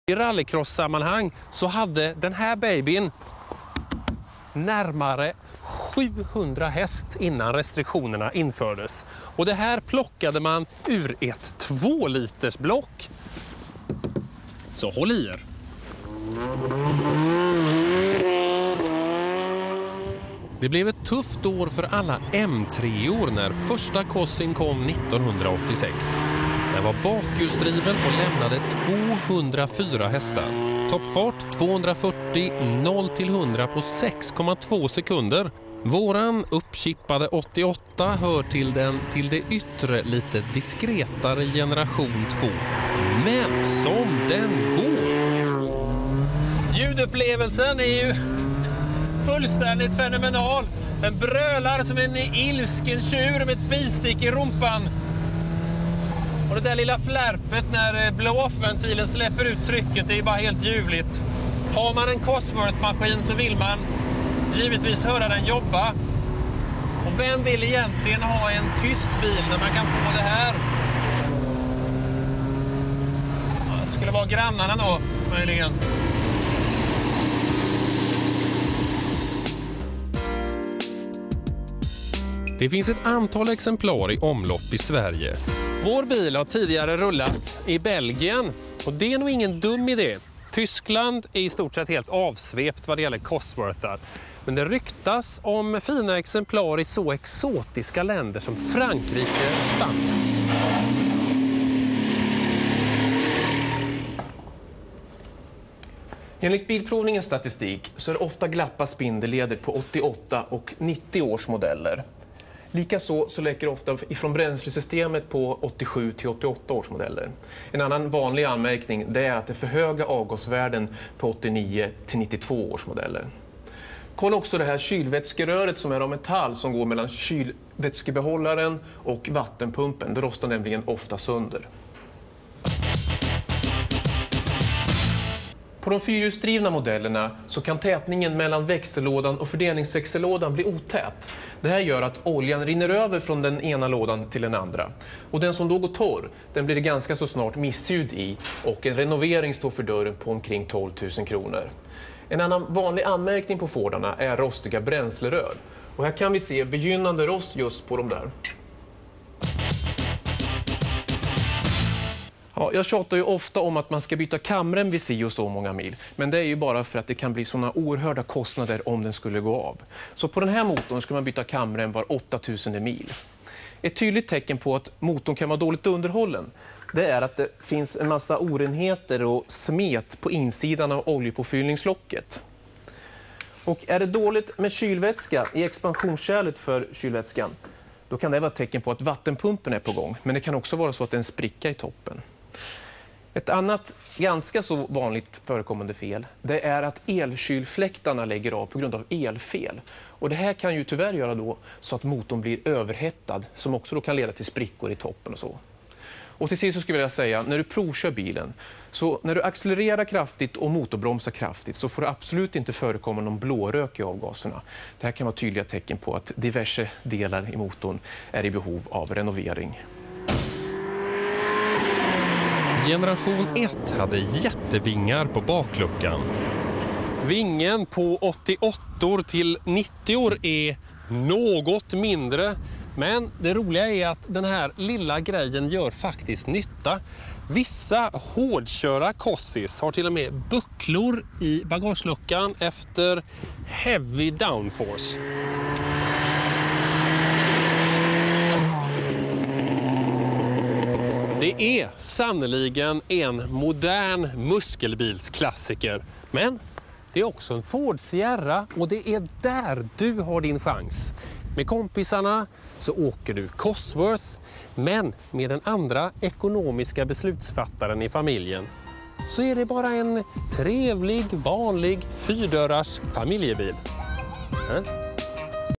I rallycross-sammanhang så hade den här babyn närmare 700 häst innan restriktionerna infördes. Och det här plockade man ur ett 2-liters block. Så håll i er. Det blev ett tufft år för alla M3-or när första Cossin kom 1986. Den var bakhjulsdriven och lämnade 204 hästar. Toppfart 240, 0-100 på 6,2 sekunder. Våran uppchippade 88 hör till det yttre lite diskretare generation 2. Men som den går! Ljudupplevelsen är ju fullständigt fenomenal. Den brölar som en ilsken tjur med ett bistick i rumpan. Och det där lilla flärpet när blow-off-ventilen släpper ut trycket, det är bara helt ljuvligt. Har man en Cosworth-maskin så vill man givetvis höra den jobba. Och vem vill egentligen ha en tyst bil när man kan få det här? Ja, det skulle vara grannarna då, möjligen. Det finns ett antal exemplar i omlopp i Sverige. Vår bil har tidigare rullat i Belgien och det är nog ingen dum idé. Tyskland är i stort sett helt avsvept vad det gäller Cosworthar. Men det ryktas om fina exemplar i så exotiska länder som Frankrike och Spanien. Enligt Bilprovningens statistik så är det ofta glappa spindelleder på 88 och 90 års modeller. Likaså så läcker ofta ifrån bränslesystemet på 87 till 88 års modeller. En annan vanlig anmärkning det är att det är för höga avgasvärden på 89 till 92 års modeller. Kolla också det här kylvätskeröret som är av metall som går mellan kylvätskebehållaren och vattenpumpen. Det rostar nämligen ofta sönder. På de fyrhjulsdrivna modellerna så kan tätningen mellan växellådan och fördelningsväxellådan bli otät. Det här gör att oljan rinner över från den ena lådan till den andra. Och den som då går torr, den blir det ganska så snart missljud i och en renovering står för dörren på omkring 12 000 kronor. En annan vanlig anmärkning på Fordarna är rostiga bränslerör. Och här kan vi se begynnande rost just på de där. Ja, jag tjatar ju ofta om att man ska byta kamrem vid si och så många mil. Men det är ju bara för att det kan bli såna oerhörda kostnader om den skulle gå av. Så på den här motorn ska man byta kamrem var 8000 mil. Ett tydligt tecken på att motorn kan vara dåligt underhållen det är att det finns en massa orenheter och smet på insidan av oljepåfyllningslocket. Och är det dåligt med kylvätska i expansionskärlet för kylvätskan då kan det vara ett tecken på att vattenpumpen är på gång. Men det kan också vara så att det är en spricka i toppen. Ett annat ganska så vanligt förekommande fel det är att elkylfläktarna lägger av på grund av elfel. Och det här kan ju tyvärr göra då så att motorn blir överhettad som också då kan leda till sprickor i toppen och så. Och till sist så skulle jag vilja säga, när du provkör bilen så när du accelererar kraftigt och motorbromsar kraftigt så får det absolut inte förekomma någon blårök i avgaserna. Det här kan vara tydliga tecken på att diverse delar i motorn är i behov av renovering. Generation 1 hade jättevingar på bakluckan. Vingen på 88 till 90 är något mindre. Men det roliga är att den här lilla grejen gör faktiskt nytta. Vissa hårdköra Cossis har till och med bucklor i bagageluckan efter heavy downforce. Det är sannoliken en modern muskelbilsklassiker. Men det är också en Ford Sierra och det är där du har din chans. Med kompisarna så åker du Cosworth, men med den andra ekonomiska beslutsfattaren i familjen så är det bara en trevlig, vanlig 4-dörrars familjebil.